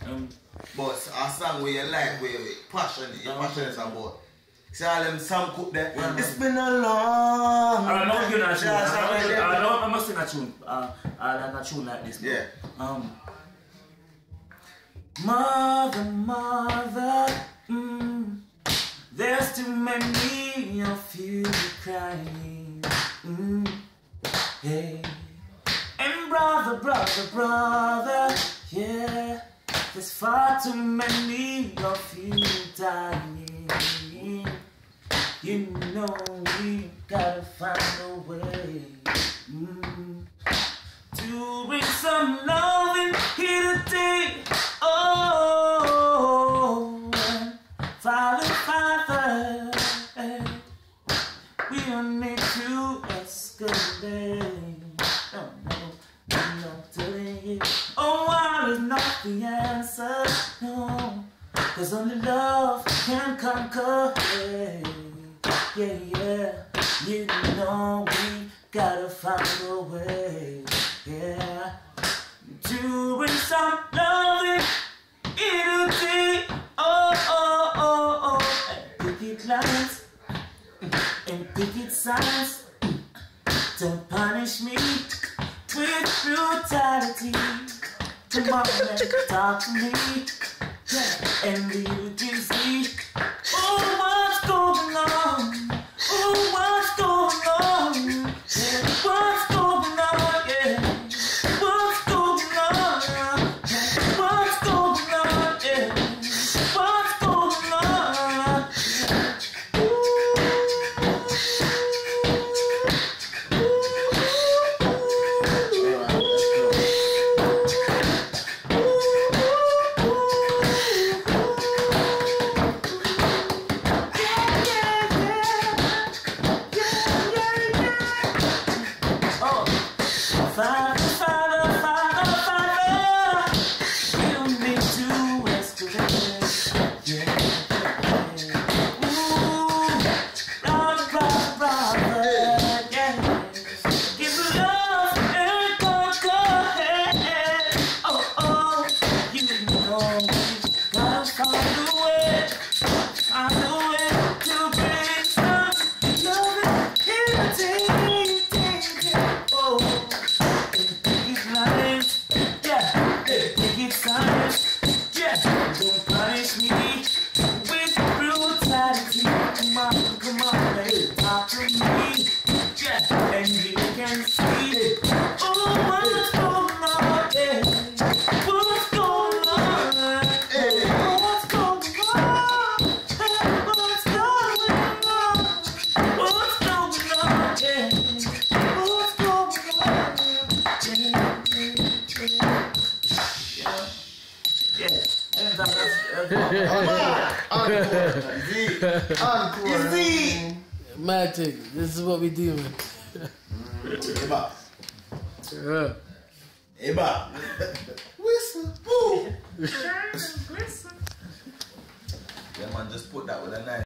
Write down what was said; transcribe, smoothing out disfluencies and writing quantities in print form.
But a song where you like, where you passionate, you're passionate about. See all them some cook there. It's been a long. I know you're not tune. I know I must sing a tune. I like a tune like this. Yeah. Mother, mother, there's too many of you crying. Hey. And brother, brother, brother, yeah, there's far too many of you dying. You know we gotta find a way to bring some loving here today. Oh, Father, Father, we don't need to escalate. No, telling you. Oh, war is not the answer, no, 'cause only love can conquer. Yeah, yeah, you know we gotta find a way, yeah, to bring some loving in day. Oh, oh, oh, oh, and picket lines and picket signs. Don't punish me with brutality. Come on and talk to me, yeah, and you can see, oh, what's going on? Oh, what's going on? Yeah, what's going on? Yeah, what's going on? Yeah, what's going on? Yeah, what's going on? Father, Father, Father, Father, you don't need to escalate. Yeah, yeah. Ooh, brother, brother, brother, yeah. Give love and conquer. Oh, oh, you know we gotta find a way to bring some love in the oh. Yeah, don't punish me with brutality. Come on, baby, talk to me. Yeah, and you can see it. Oh, what's going on? Yeah, what's going on? Yeah, what's going on? What's going on? What's going on? Yeah, what's going on? Yeah. Magic. This is what we do, man. Eba. Eba. Whistle. Woo. Yeah, man, just put that with a knife.